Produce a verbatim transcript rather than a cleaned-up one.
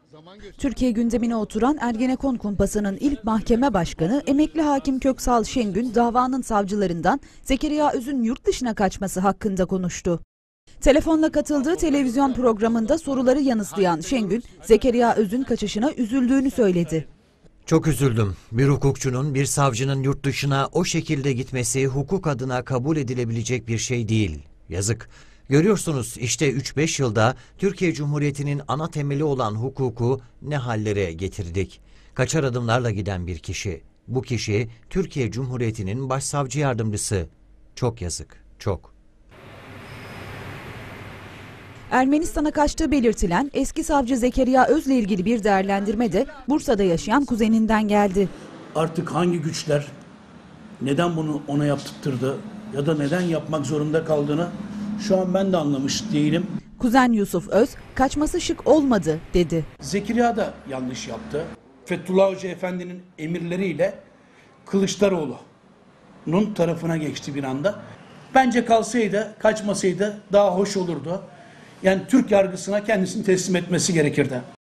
Türkiye gündemine oturan Ergenekon kumpasının ilk mahkeme başkanı emekli hakim Köksal Şengün davanın savcılarından Zekeriya Öz'ün yurt dışına kaçması hakkında konuştu. Telefonla katıldığı televizyon programında soruları yanıtlayan Şengün, Zekeriya Öz'ün kaçışına üzüldüğünü söyledi. Çok üzüldüm. Bir hukukçunun, bir savcının yurt dışına o şekilde gitmesi hukuk adına kabul edilebilecek bir şey değil. Yazık. Görüyorsunuz işte üç beş yılda Türkiye Cumhuriyeti'nin ana temeli olan hukuku ne hallere getirdik. Kaçar adımlarla giden bir kişi. Bu kişi Türkiye Cumhuriyeti'nin başsavcı yardımcısı. Çok yazık, çok. Ermenistan'a kaçtığı belirtilen eski savcı Zekeriya Öz'le ilgili bir değerlendirme de Bursa'da yaşayan kuzeninden geldi. Artık hangi güçler neden bunu ona yaptırdı ya da neden yapmak zorunda kaldığını şu an ben de anlamış değilim. Kuzen Yusuf Öz, kaçması şık olmadı dedi. Zekeriya da yanlış yaptı. Fethullah Hoca Efendi'nin emirleriyle Kılıçdaroğlu'nun tarafına geçti bir anda. Bence kalsaydı, kaçmasaydı daha hoş olurdu. Yani Türk yargısına kendisini teslim etmesi gerekirdi.